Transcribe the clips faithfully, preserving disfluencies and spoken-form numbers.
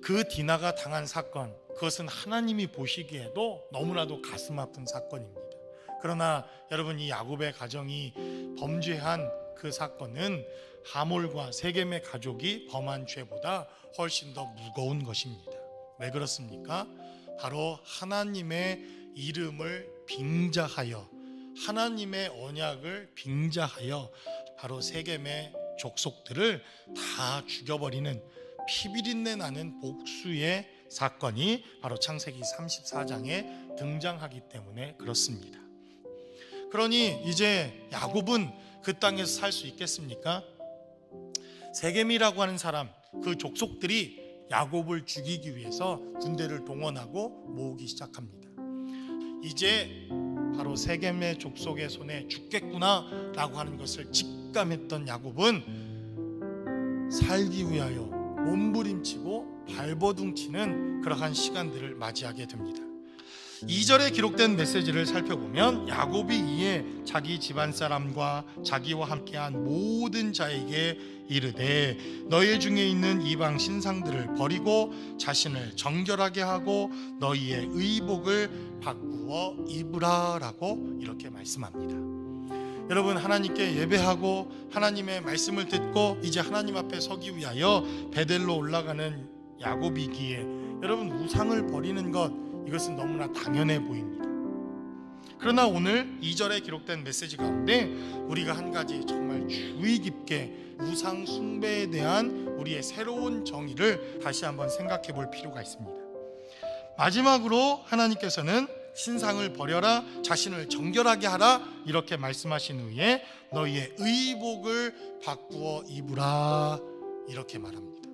그 디나가 당한 사건, 그것은 하나님이 보시기에도 너무나도 가슴 아픈 사건입니다. 그러나 여러분, 이 야곱의 가정이 범죄한 그 사건은 하몰과 세겜의 가족이 범한 죄보다 훨씬 더 무거운 것입니다. 왜 그렇습니까? 바로 하나님의 이름을 빙자하여, 하나님의 언약을 빙자하여 바로 세겜의 족속들을 다 죽여버리는 피비린내 나는 복수의 사건이 바로 창세기 삼십사 장에 등장하기 때문에 그렇습니다. 그러니 이제 야곱은 그 땅에서 살 수 있겠습니까? 세겜이라고 하는 사람, 그 족속들이 야곱을 죽이기 위해서 군대를 동원하고 모으기 시작합니다. 이제 바로 세겜의 족속의 손에 죽겠구나 라고 하는 것을 직감했던 야곱은 살기 위하여 몸부림치고 발버둥치는 그러한 시간들을 맞이하게 됩니다. 이 절에 기록된 메시지를 살펴보면 야곱이 이에 자기 집안 사람과 자기와 함께한 모든 자에게 이르되 너희 중에 있는 이방 신상들을 버리고 자신을 정결하게 하고 너희의 의복을 바꾸어 입으라 라고 이렇게 말씀합니다. 여러분, 하나님께 예배하고 하나님의 말씀을 듣고 이제 하나님 앞에 서기 위하여 베델로 올라가는 야곱이기에 여러분, 우상을 버리는 것, 이것은 너무나 당연해 보입니다. 그러나 오늘 이 절에 기록된 메시지 가운데 우리가 한 가지 정말 주의 깊게 우상 숭배에 대한 우리의 새로운 정의를 다시 한번 생각해 볼 필요가 있습니다. 마지막으로 하나님께서는 신상을 버려라, 자신을 정결하게 하라 이렇게 말씀하신 후에 너희의 의복을 바꾸어 입으라 이렇게 말합니다.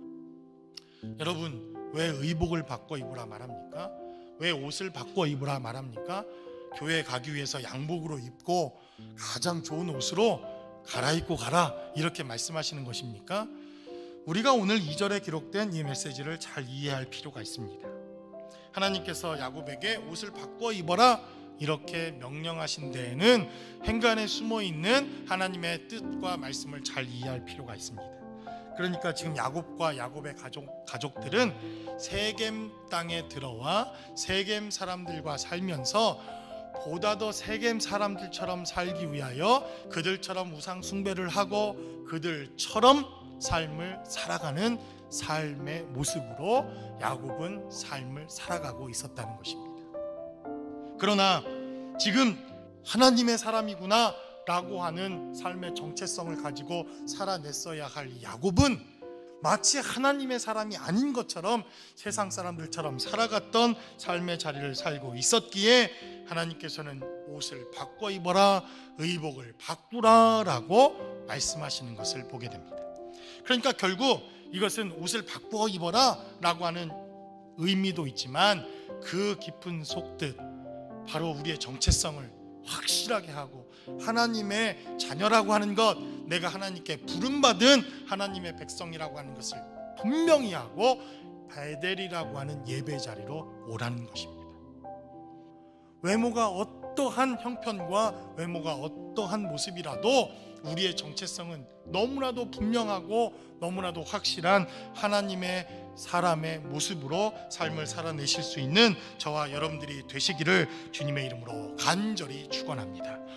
여러분, 왜 의복을 바꿔 입으라 말합니까? 왜 옷을 바꿔 입으라 말합니까? 교회 가기 위해서 양복으로 입고 가장 좋은 옷으로 갈아입고 가라 이렇게 말씀하시는 것입니까? 우리가 오늘 이 절에 기록된 이 메시지를 잘 이해할 필요가 있습니다. 하나님께서 야곱에게 옷을 바꿔 입어라 이렇게 명령하신 데에는 행간에 숨어있는 하나님의 뜻과 말씀을 잘 이해할 필요가 있습니다. 그러니까 지금 야곱과 야곱의 가족, 가족들은 세겜 땅에 들어와 세겜 사람들과 살면서 보다 더 세겜 사람들처럼 살기 위하여 그들처럼 우상 숭배를 하고 그들처럼 삶을 살아가는 삶의 모습으로 야곱은 삶을 살아가고 있었다는 것입니다. 그러나 지금 하나님의 사람이구나 라고 하는 삶의 정체성을 가지고 살아냈어야 할 야곱은 마치 하나님의 사람이 아닌 것처럼 세상 사람들처럼 살아갔던 삶의 자리를 살고 있었기에 하나님께서는 옷을 바꿔 입어라, 의복을 바꾸라 라고 말씀하시는 것을 보게 됩니다. 그러니까 결국 이것은 옷을 바꾸어 입어라 라고 하는 의미도 있지만 그 깊은 속뜻, 바로 우리의 정체성을 확실하게 하고 하나님의 자녀라고 하는 것, 내가 하나님께 부름받은 하나님의 백성이라고 하는 것을 분명히 하고 베델이라고 하는 예배 자리로 오라는 것입니다. 외모가 어떠한 형편과 외모가 어떠한 모습이라도 우리의 정체성은 너무나도 분명하고 너무나도 확실한 하나님의 사람의 모습으로 삶을 살아내실 수 있는 저와 여러분들이 되시기를 주님의 이름으로 간절히 축원합니다.